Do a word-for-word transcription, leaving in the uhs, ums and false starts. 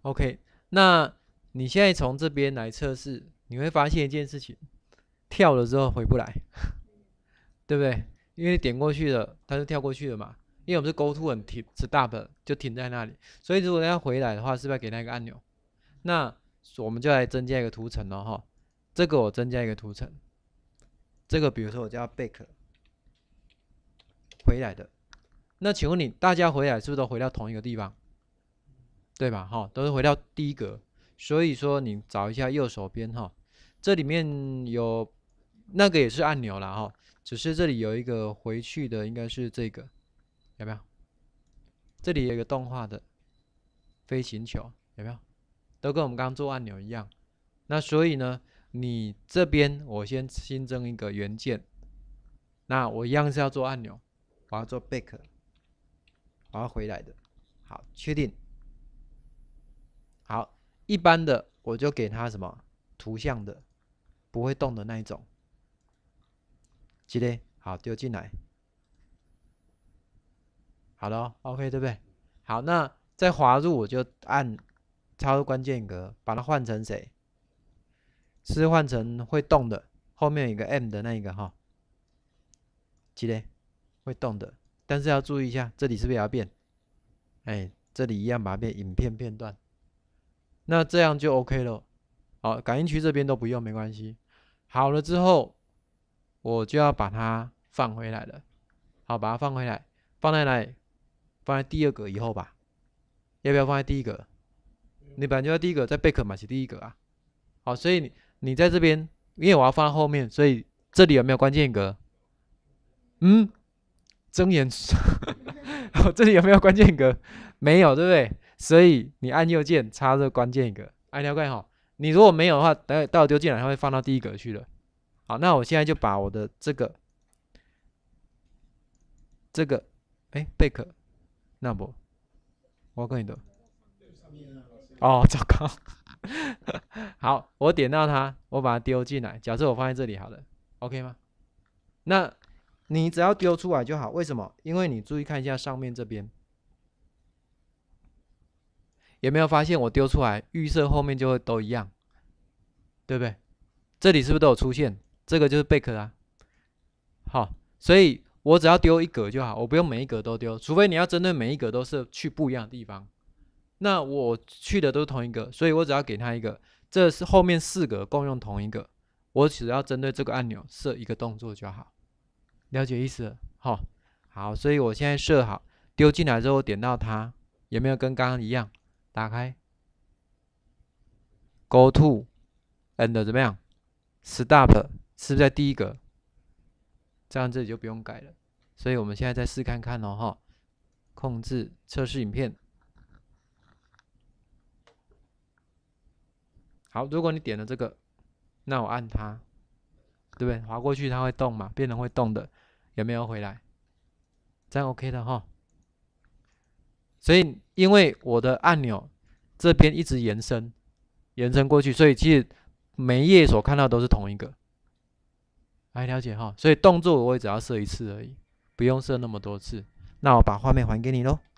OK，那你现在从这边来测试，你会发现一件事情，跳了之后回不来，对不对？因为你点过去了，它就跳过去了嘛。因为我们是 Go to 很停 Stop 就停在那里，所以如果要回来的话，是不是要给它一个按钮？那我们就来增加一个图层了哈。这个我增加一个图层，这个比如说我叫 Back 回来的。那请问你，大家回来是不是都回到同一个地方？对吧？哈，都是回到第一格。所以说你找一下右手边哈，这里面有那个也是按钮啦哈，只是这里有一个回去的，应该是这个，有没有？这里有一个动画的飞行球，有没有？都跟我们刚刚做按钮一样。那所以呢，你这边我先新增一个元件，那我一样是要做按钮，我要做 back， 我要回来的。好，确定。好，一般的我就给它什么图像的，不会动的那一种。记得好丢进来，好了、哦、，OK 对不对？好，那再滑入我就按超关键格，把它换成谁？是换成会动的，后面有一个 M 的那一个哈，记得会动的，但是要注意一下，这里是不是也要变？哎，这里一样把它变影片片段，那这样就 OK 了。好，感应区这边都不用，没关系。好了之后，我就要把它放回来了。好，把它放回来，放在哪里？放在第二格以后吧。要不要放在第一格？你本来就在第一格，在贝壳嘛是第一格啊。好，所以你你在这边，因为我要放在后面，所以这里有没有关键格？嗯，睁眼，哦，这里有没有关键格？没有，对不对？所以你按右键插这关键格，按了解好。你如果没有的话，待待会丢进来，它会放到第一格去了。好，那我现在就把我的这个这个，哎，贝壳，那不，我跟你的，哦，糟糕。好，我点到它，我把它丢进来。假设我放在这里好了，OK 吗？那你只要丢出来就好。为什么？因为你注意看一下上面这边，有没有发现我丢出来，预设后面就会都一样，对不对？这里是不是都有出现？这个就是贝壳啊。好，所以我只要丢一格就好，我不用每一格都丢，除非你要针对每一格都是去不一样的地方。那我去的都是同一个，所以我只要给他一个，这是后面四个共用同一个，我只要针对这个按钮设一个动作就好。了解意思了？好，好，所以我现在设好，丢进来之后点到它，有没有跟刚刚一样？打开 ，Go to and 怎么样 ？Stop 是不是在第一个？这样这里就不用改了。所以我们现在再试看看哦，哈，控制测试影片。好，如果你点了这个，那我按它，对不对？滑过去它会动嘛，变成会动的，有没有回来？这样 OK 的哈。所以因为我的按钮这边一直延伸，延伸过去，所以其实每一页所看到都是同一个。来了解哈，所以动作我也只要设一次而已，不用设那么多次。那我把画面还给你喽。